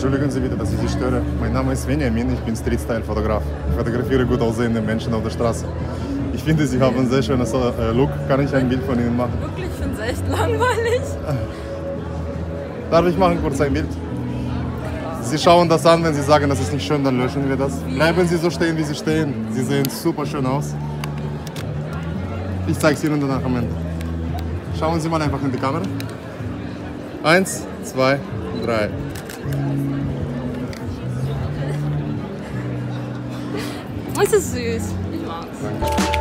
Entschuldigen Sie bitte, dass ich Sie störe. Mein Name ist Benjamin, ich bin Street-Style-Fotograf. Ich fotografiere gut aussehende Menschen auf der Straße. Ich finde, Sie haben einen sehr schönen Look. Kann ich ein Bild von Ihnen machen? Wirklich, ich finde es echt langweilig. Darf ich machen kurz ein Bild? Sie schauen das an, wenn Sie sagen, das ist nicht schön, dann löschen wir das. Bleiben Sie so stehen, wie Sie stehen. Sie sehen super schön aus. Ich zeige es Ihnen danach am Ende. Schauen Sie mal einfach in die Kamera. 1, 2, 3. Es ist süß. Ich mag's. Danke.